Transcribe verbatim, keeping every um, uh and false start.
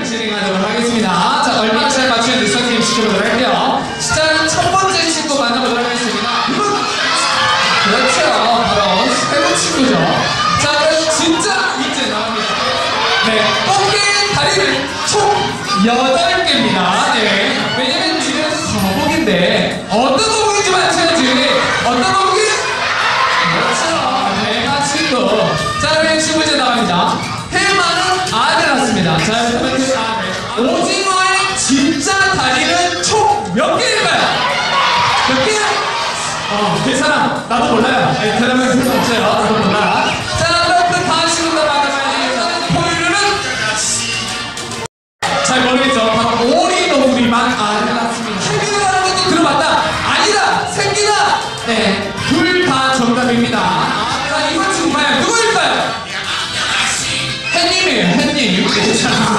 진행하도록 하겠습니다. 자, 얼마나 잘 맞추는지 선생님 지켜보도록 할게요. 자, 첫 번째 친구 만나보도록 하겠습니다. 그렇죠. 바로 새로운 친구죠. 자, 그럼 진짜 문제 나갑니다. 네, 꽃게 다리는 총 여덟 개입니다. 네. 왜냐면 지금 거북인데, 어떤 거북인지 맞춰야지. 어떤 거북이? 그렇죠. 해마 친구. 자, 그럼 시 문제 나갑니다. 해마는 아들 낳습니다. 자, 첫 번째 아들. 오징어의 진짜 다리는 총 몇 개일까요? 몇 개? 어, 괜찮아. 나도 몰라요. 아니, 대답할 필요 없어요. 나도 몰라. 자, 그럼 그 다음 친구가 받아봐야지. 포유류는 잘 모르겠죠. 바로 오리너구리만 아들 낳습니다. 생기라는 것도 들어봤다. 아니다. 생기다. 네, 둘 다 정답입니다. 자, 이번 친구 과연 누구일까요? 햇님이에요. 햇님.